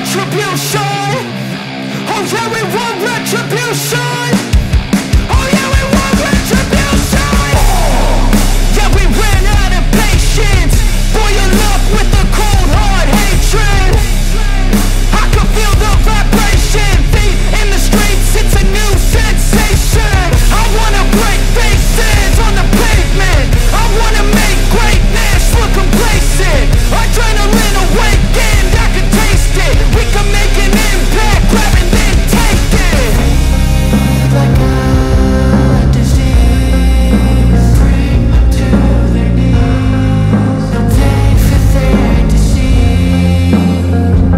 retribution. Oh yeah, we want retribution. Oh yeah, we want retribution. Yeah, we ran out of patience. Boil up with the cold hard hatred. I can feel the vibration. Feet in the streets, it's a new sensation. I wanna break faces on the pavement. I wanna make greatness look complacent. Adrenaline awakened, I can taste it. We can make an impact, grab and then take it. Like a disease, bring them to their knees. No pain for their disease.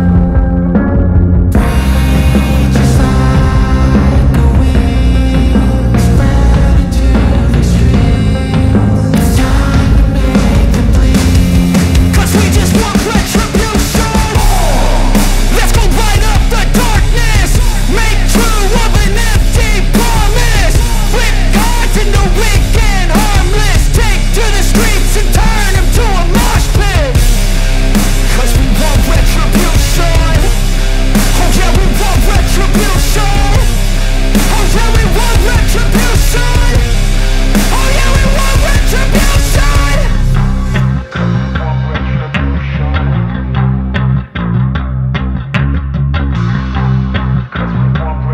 Breathe just like a weed, spread into the streets. It's time to make them bleed. 'Cause we just want retribution. Let's go light up the darkness. Make true of an empty promise. Flip cards into weak and harmless. Take to the streets and turn them to a mosh pit. 'Cause we want retribution. Oh yeah, we want retribution. Oh yeah, we want retribution. Oh yeah, we want retribution. Cause we want retribution.